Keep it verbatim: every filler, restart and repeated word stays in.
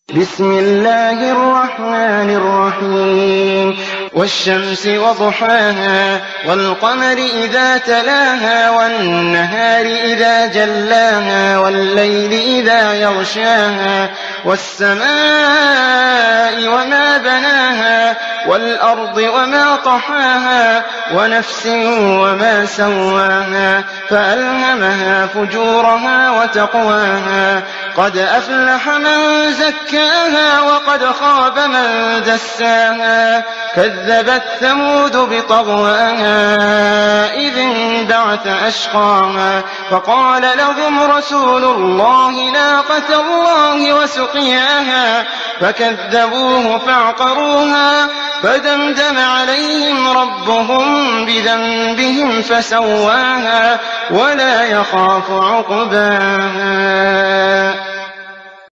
بسم الله الرحمن الرحيم والشمس وضحاها والقمر إذا تلاها والنهار إذا جلاها والليل إذا يغشاها والسماء وما بناها والأرض وما طحاها ونفس وما سواها فألهمها فجورها وتقواها قد أفلح من زكاها وقد خاب من دساها كذبت ثمود بطغواها إذ انبعث أشقاها فقال لهم رسول الله ناقة الله وسقياها فكذبوه فعقروها فدمدم عليهم ربهم بذنبهم فسواها ولا يخاف عقباها